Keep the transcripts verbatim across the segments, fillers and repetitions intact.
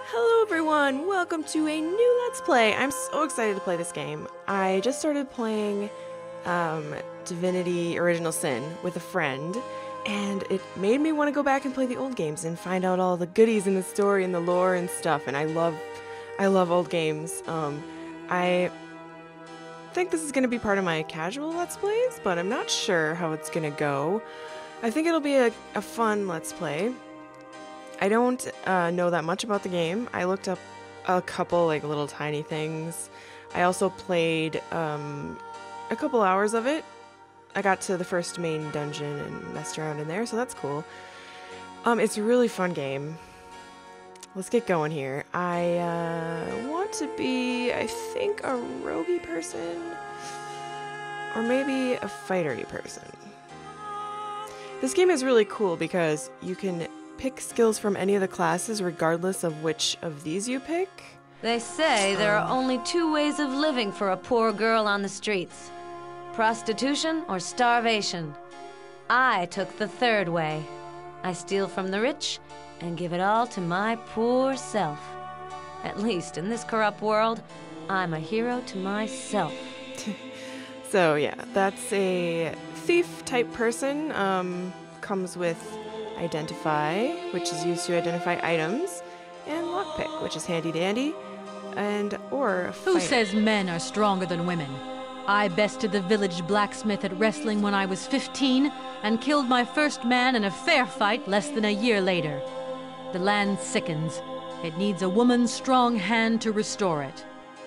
Hello everyone, welcome to a new Let's Play. I'm so excited to play this game. I just started playing um, Divinity Original Sin with a friend, and it made me want to go back and play the old games and find out all the goodies in the story and the lore and stuff, and I love I love old games. Um, I think this is going to be part of my casual Let's Plays, but I'm not sure how it's going to go. I think it'll be a, a fun Let's Play. I don't uh, know that much about the game. I looked up a couple like little tiny things. I also played um, a couple hours of it. I got to the first main dungeon and messed around in there, so that's cool. Um, it's a really fun game. Let's get going here. I uh, want to be, I think, a roguey person, or maybe a fightery person. This game is really cool because you can pick skills from any of the classes regardless of which of these you pick. They say there are only two ways of living for a poor girl on the streets: prostitution or starvation. I took the third way. I steal from the rich and give it all to my poor self. At least in this corrupt world, I'm a hero to myself. So yeah, that's a thief type person. Um, comes with Identify, which is used to identify items, and Lockpick, which is handy dandy, and or a Who fighter. says men are stronger than women? I bested the village blacksmith at wrestling when I was fifteen and killed my first man in a fair fight less than a year later. The land sickens. It needs a woman's strong hand to restore it.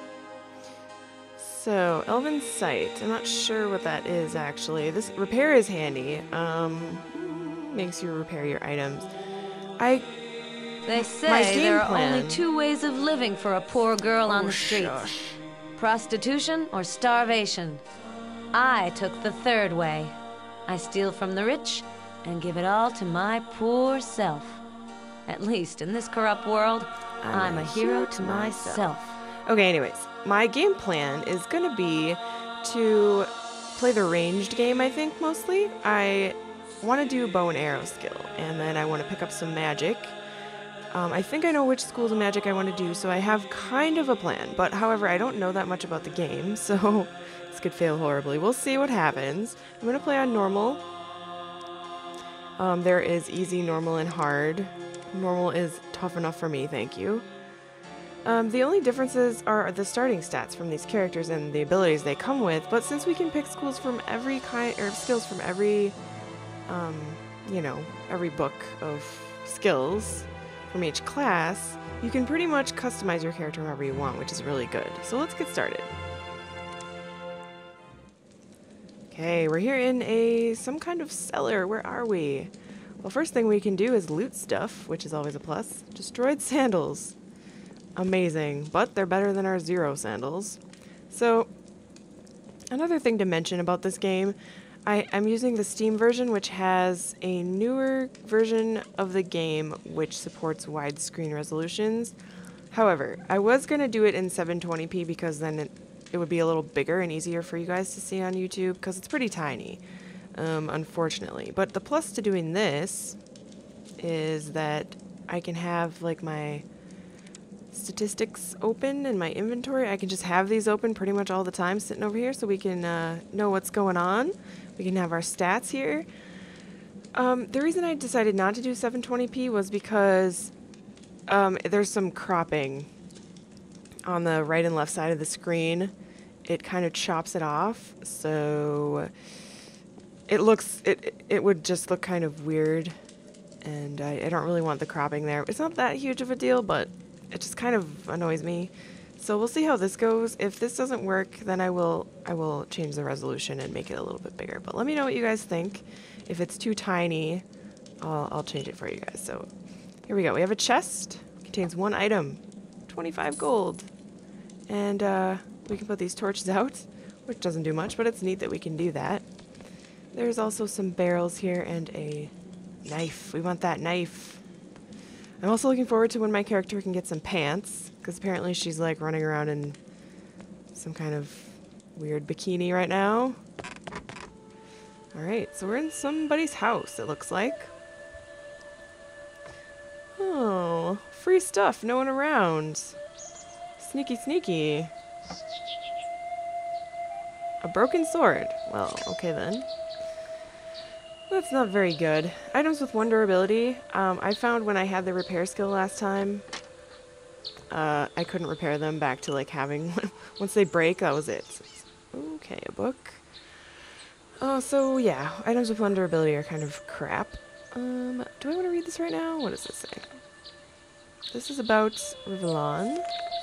So, Elven Sight. I'm not sure what that is actually. This repair is handy. Um, makes you repair your items. I. They say there are plan. only two ways of living for a poor girl Oh, on the streets: shush. prostitution or starvation. I took the third way. I steal from the rich and give it all to my poor self. At least in this corrupt world, I'm, I'm a hero to myself. Okay, anyways, my game plan is gonna be to play the ranged game, I think, mostly. I want to do bow and arrow skill, and then I want to pick up some magic. Um, I think I know which schools of magic I want to do, so I have kind of a plan, but however, I don't know that much about the game, so this could fail horribly. We'll see what happens. I'm going to play on normal. Um, there is easy, normal, and hard. Normal is tough enough for me, thank you. Um, the only differences are the starting stats from these characters and the abilities they come with, but since we can pick schools from every kind, or skills from every Um, you know, every book of skills from each class, you can pretty much customize your character however you want, which is really good. So let's get started. Okay, we're here in a some kind of cellar. Where are we? Well, first thing we can do is loot stuff, which is always a plus. Destroyed sandals. Amazing, but they're better than our zero sandals. So, another thing to mention about this game, I, I'm using the Steam version, which has a newer version of the game which supports widescreen resolutions. However, I was going to do it in seven twenty p because then it, it would be a little bigger and easier for you guys to see on YouTube because it's pretty tiny, um, unfortunately. But the plus to doing this is that I can have like my statistics open in my inventory. I can just have these open pretty much all the time sitting over here so we can uh, know what's going on. We can have our stats here. Um, the reason I decided not to do seven twenty p was because um, there's some cropping on the right and left side of the screen. It kind of chops it off, so it looks it it would just look kind of weird, and I, I don't really want the cropping there. It's not that huge of a deal, but it just kind of annoys me. So we'll see how this goes. If this doesn't work, then I will I will change the resolution and make it a little bit bigger. But let me know what you guys think. If it's too tiny, I'll, I'll change it for you guys. So here we go. We have a chest. Contains one item. twenty-five gold. And uh, we can put these torches out, which doesn't do much, but it's neat that we can do that. There's also some barrels here and a knife. We want that knife. I'm also looking forward to when my character can get some pants, because apparently she's like running around in some kind of weird bikini right now. Alright, so we're in somebody's house, it looks like. Oh, free stuff, no one around. Sneaky, sneaky. A broken sword. Well, okay then. That's not very good. Items with one durability. Um, I found when I had the repair skill last time, uh, I couldn't repair them back to like having... Once they break, that was it. Okay, a book. Oh, so yeah, items with one durability are kind of crap. Um, do I want to read this right now? What does this say? This is about Rivellon.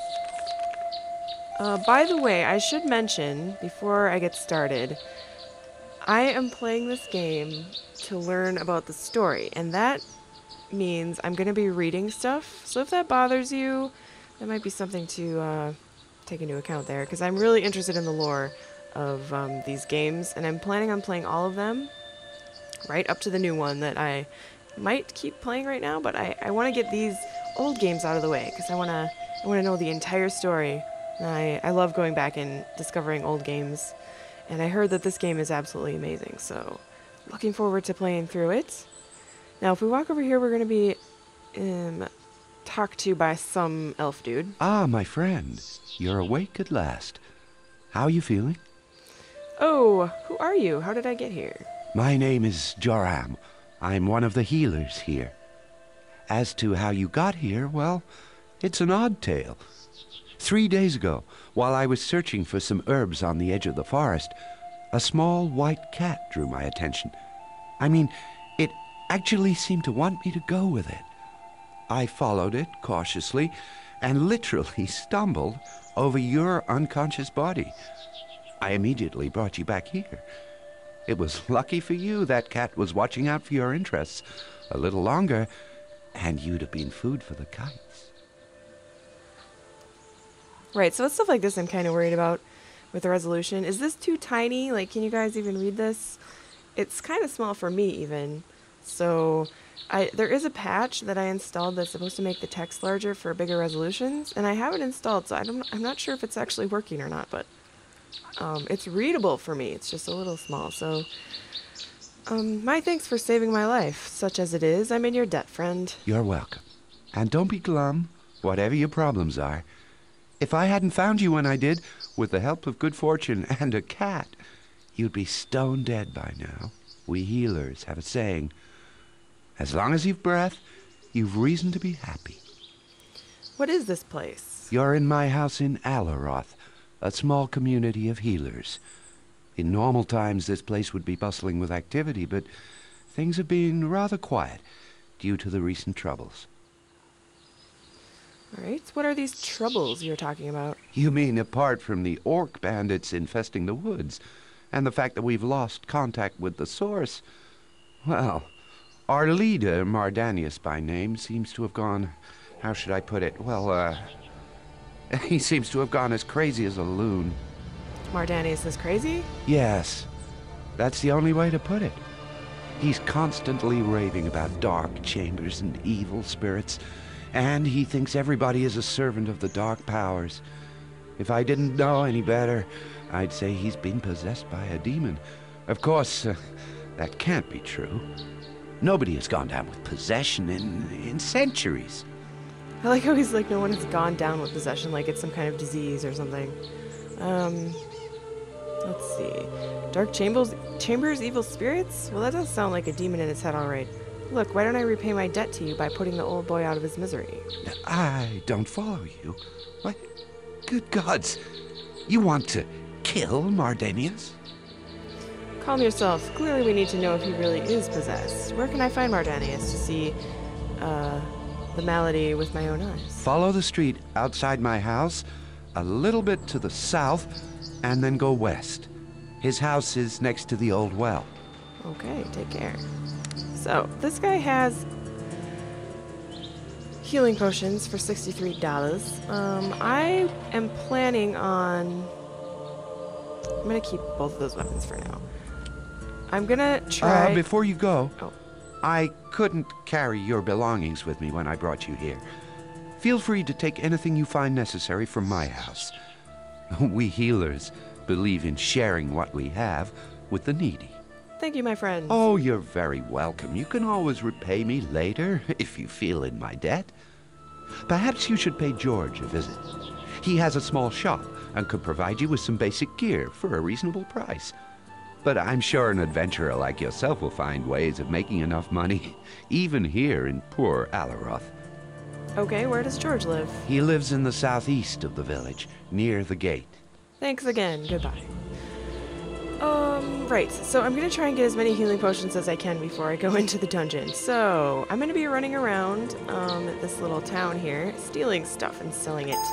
Uh, by the way, I should mention, before I get started, I am playing this game to learn about the story, and that means I'm going to be reading stuff. So if that bothers you, that might be something to uh, take into account there, because I'm really interested in the lore of um, these games, and I'm planning on playing all of them, right up to the new one that I might keep playing right now, but I, I want to get these old games out of the way, because I want to I want to know the entire story. And I, I love going back and discovering old games, and I heard that this game is absolutely amazing, so looking forward to playing through it. Now, if we walk over here, we're going to be um, talked to by some elf dude. Ah, my friend, you're awake at last. How are you feeling? Oh, who are you? How did I get here? My name is Joram. I'm one of the healers here. As to how you got here, well, it's an odd tale. Three days ago, while I was searching for some herbs on the edge of the forest, a small white cat drew my attention. I mean, it actually seemed to want me to go with it. I followed it cautiously and literally stumbled over your unconscious body. I immediately brought you back here. It was lucky for you that cat was watching out for your interests a little longer, and you'd have been food for the kites. Right, so it's stuff like this I'm kind of worried about with the resolution. Is this too tiny? Like, can you guys even read this? It's kind of small for me, even. So, I there is a patch that I installed that's supposed to make the text larger for bigger resolutions, and I have it installed, so I don't, I'm not sure if it's actually working or not, but um, it's readable for me. It's just a little small, so... Um, my thanks for saving my life, such as it is. I'm in your debt, friend. You're welcome. And don't be glum, whatever your problems are. If I hadn't found you when I did, with the help of good fortune and a cat, you'd be stone dead by now. We healers have a saying, as long as you've breath, you've reason to be happy. What is this place? You're in my house in Alaroth, a small community of healers. In normal times, this place would be bustling with activity, but things have been rather quiet due to the recent troubles. All right, what are these troubles you're talking about? You mean apart from the orc bandits infesting the woods, and the fact that we've lost contact with the source? Well, our leader, Mardanius by name, seems to have gone... How should I put it? Well, uh... he seems to have gone as crazy as a loon. Mardanius is crazy? Yes, that's the only way to put it. He's constantly raving about dark chambers and evil spirits, and he thinks everybody is a servant of the dark powers. If I didn't know any better, I'd say he's been possessed by a demon. Of course, uh, that can't be true. Nobody has gone down with possession in, in centuries. I like how he's like, no one has gone down with possession, like it's some kind of disease or something. Um, let's see. Dark chambers, chambers, evil spirits? Well, that does sound like a demon in his head, all right. Look, why don't I repay my debt to you by putting the old boy out of his misery? I don't follow you. What? Good gods. You want to kill Mardanius? Calm yourself. Clearly we need to know if he really is possessed. Where can I find Mardanius to see, uh, the malady with my own eyes? Follow the street outside my house, a little bit to the south, and then go west. His house is next to the old well. Okay, take care. So, this guy has healing potions for sixty-three dollars. Um, I am planning on... I'm gonna keep both of those weapons for now. I'm gonna try... Uh, before you go, oh. I couldn't carry your belongings with me when I brought you here. Feel free to take anything you find necessary from my house. We healers believe in sharing what we have with the needy. Thank you, my friend. Oh, you're very welcome. You can always repay me later if you feel in my debt. Perhaps you should pay George a visit. He has a small shop and could provide you with some basic gear for a reasonable price. But I'm sure an adventurer like yourself will find ways of making enough money, even here in poor Alaroth. Okay, where does George live? He lives in the southeast of the village, near the gate. Thanks again. Goodbye. Um, right. So I'm going to try and get as many healing potions as I can before I go into the dungeon. So I'm going to be running around um, this little town here, stealing stuff and selling it.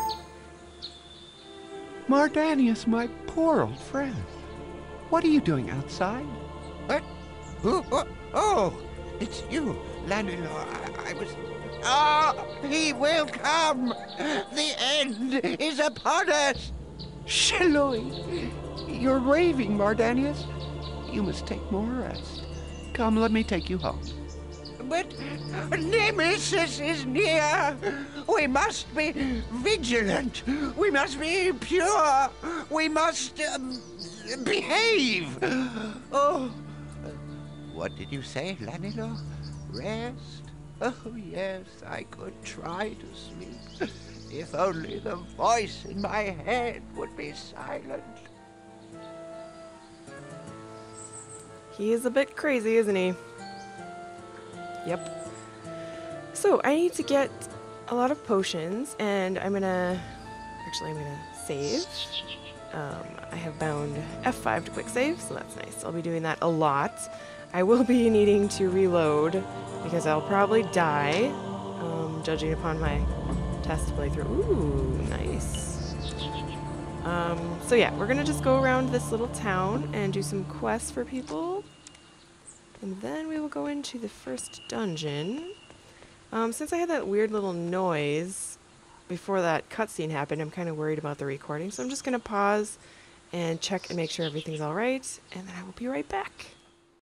Mardanius, my poor old friend. What are you doing outside? What? Who? Oh, oh, it's you, Lanilor. I, I was... Ah, he will come! The end is upon us! Shiloi! You're raving, Mardanius. You must take more rest. Come, let me take you home. But Nemesis is near! We must be vigilant! We must be pure! We must um, behave! Oh, what did you say, Lanilor? Rest? Oh, yes, I could try to sleep. If only the voice in my head would be silent. He is a bit crazy, isn't he? Yep. So I need to get a lot of potions, and I'm gonna... Actually, I'm gonna save. Um, I have bound F five to quick save, so that's nice. I'll be doing that a lot. I will be needing to reload, because I'll probably die, um, judging upon my test playthrough. Ooh, nice. Um, so yeah, we're gonna just go around this little town and do some quests for people. And then we will go into the first dungeon. Um, since I had that weird little noise before that cutscene happened, I'm kind of worried about the recording. So I'm just gonna pause and check and make sure everything's alright, and then I will be right back.